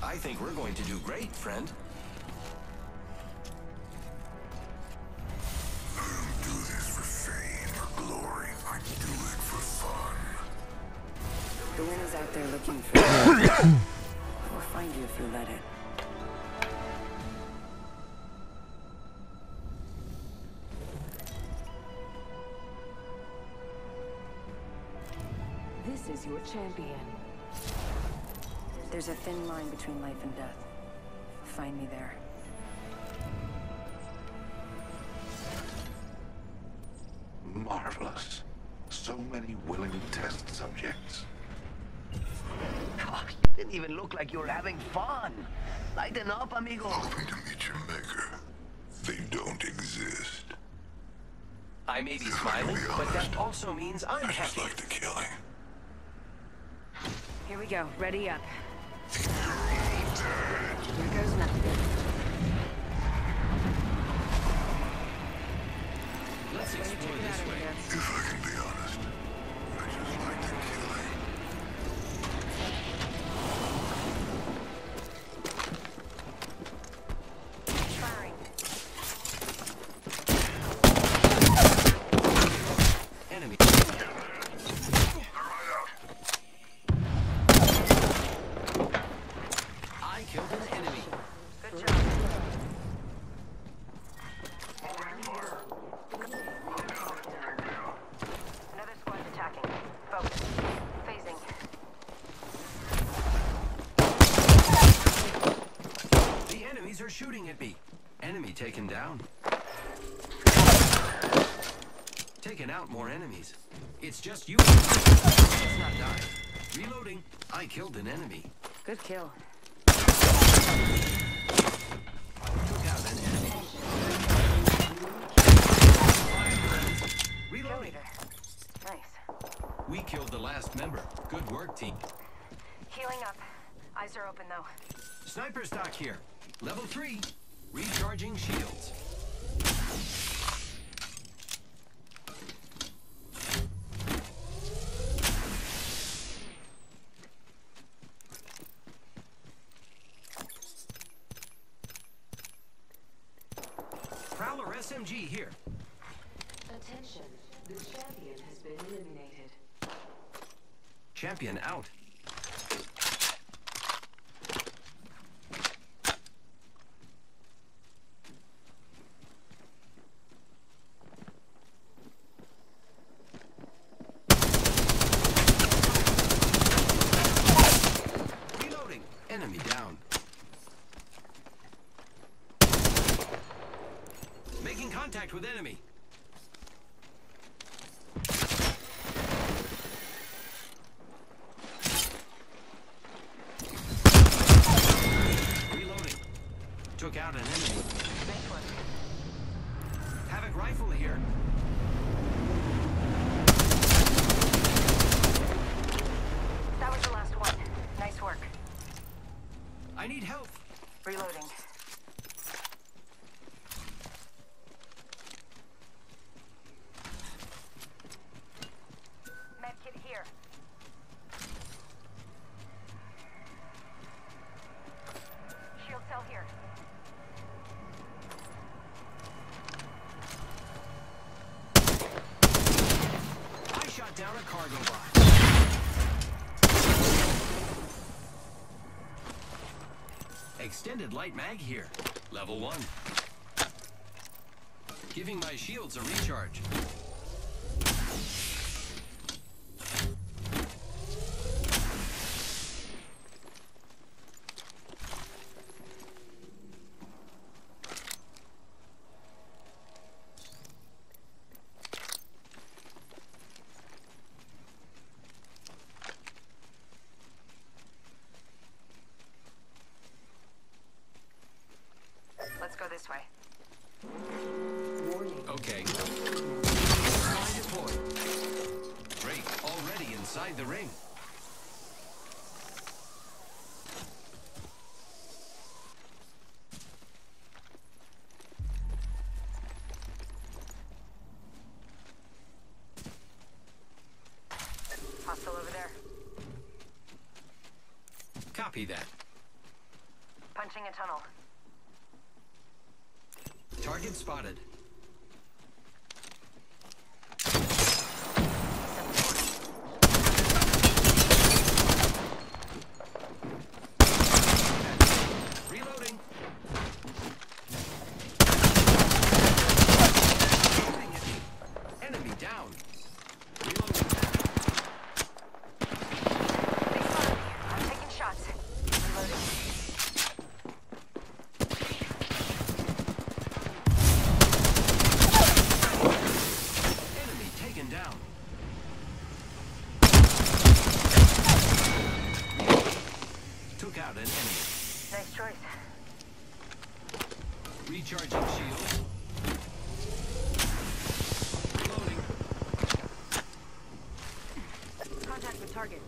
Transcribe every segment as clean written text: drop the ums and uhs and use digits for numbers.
I think we're going to do great, friend. I don't do this for fame or glory. I do it for fun. The wind is out there looking for you. We'll find you if you let it. This is your champion. There's a thin line between life and death. Find me there. Marvelous. So many willing test subjects. Oh, you didn't even look like you were having fun. Lighten up, amigo. Hoping to meet your maker. They don't exist. I may be smiling, but that also means I'm I just happy. like the killing. Here we go. Ready up. You're all dead. Here goes nothing. Let's explore this way. If I can be honest, I just like the killing. Firing. Enemy. I killed an enemy. Good job. Another squad's attacking. Focus. Phasing. The enemies are shooting at me. Enemy taken down. Taken out more enemies. It's just you. Let's not die. Reloading. I killed an enemy. Good kill. Took out an enemy. Kill Reloading. leader. Nice. We killed the last member. Good work, team. Healing up. Eyes are open though. Sniper stock here. Level 3. Recharging shields. Prowler SMG here. Attention, the champion has been eliminated. Champion out. Reloading. Enemy down. Making contact with enemy. Reloading. Took out an enemy. Nice one. Havoc rifle here. That was the last one. Nice work. I need help. Reloading. Medkit here. Shield cell here. I shot down a cargo bot. Extended light mag here. Level 1. Giving my shields a recharge. Let's go this way. Warning. Okay. Line deployed. Drake already inside the ring. Hostile over there. Copy that. Punching a tunnel. Target spotted. Reloading. Shooting at me. Enemy down. Reloading. They spotted me. I'm taking shots. Reloading. Enemy taken down. Took out an enemy. Nice choice. Recharging shield. Reloading. Contact with target.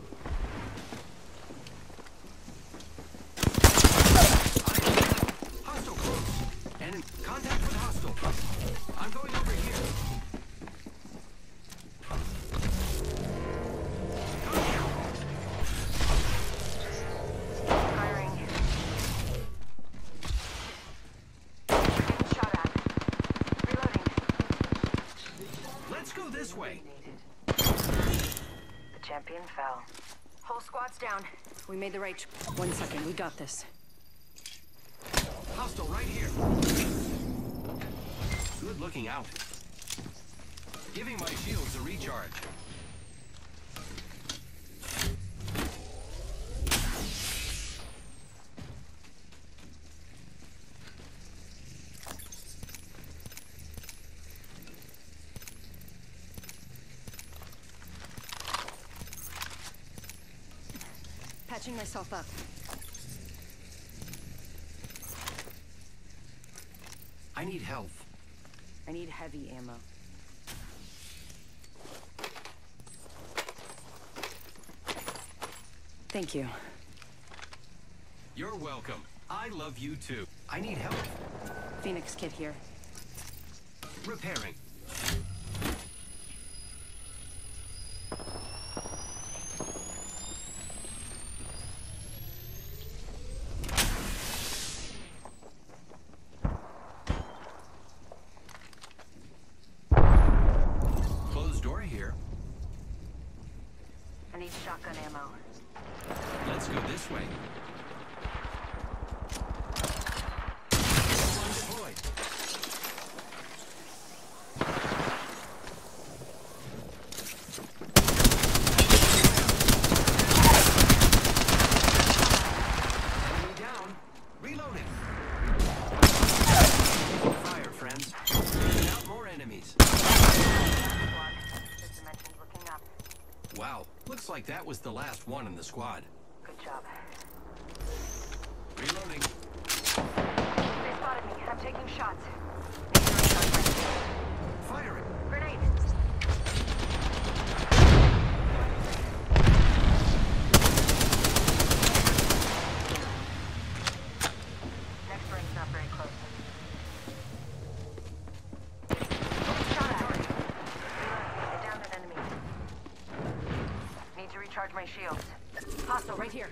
Hostile close. Enemy. Contact with hostile. I'm going over here. Firing. Getting shot at. Reloading. Let's go this way. The champion fell. Whole squad's down. We made the right. 1 second. We got this. Hostile right here. Good looking out. Giving my shields a recharge. Patching myself up. I need health. I need heavy ammo. Thank you. You're welcome. I love you too. I need help. Phoenix kit here. Repairing. Closed door here. I need shotgun ammo. Let's go this way. One deployed. Enemy down. Reloading. Fire, friends. Taking out more enemies. Squad. This dimension's looking up. Wow. Looks like that was the last one in the squad. Good job. Reloading. They spotted me. I'm taking shots. Need to recharge my shield. Firing. Grenade. Next ring's not very close. Shot at. Reloading. They downed an enemy. Need to recharge my shields. Hostile right here.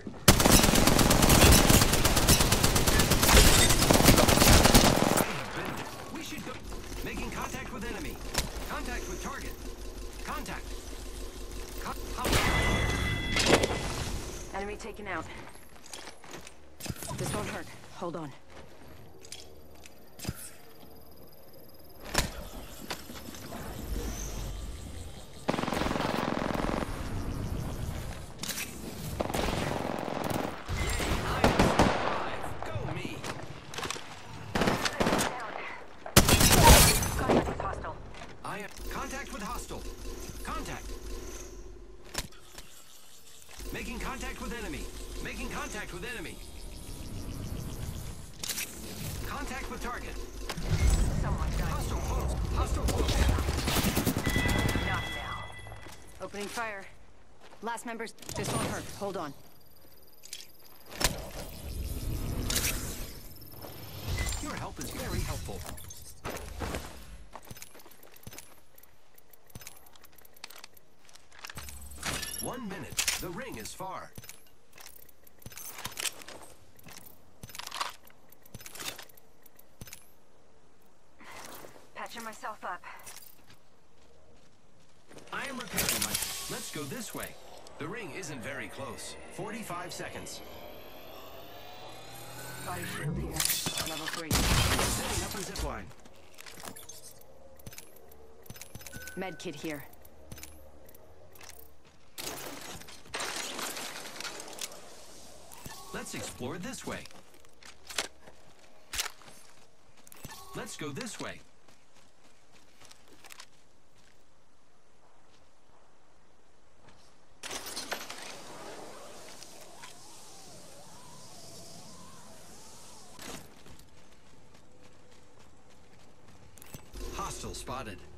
We should go. Making contact with enemy. Contact with target. Contact. Enemy taken out. This won't hurt. Hold on. Go me. Contact with hostile. I am contact with hostile. Contact. Making contact with enemy. Making contact with enemy. Contact with target. Someone died. Hostile close. Hostile close. Not now. Opening fire. Last members. This won't hurt. Hold on. Your help is very helpful. One minute. The ring is far. patching myself up. I am repairing my... Let's go this way. The ring isn't very close. 45 seconds. Body shield here. Level 3. Setting up a zip line. Med kit here. Let's explore this way. Let's go this way. Hostile spotted.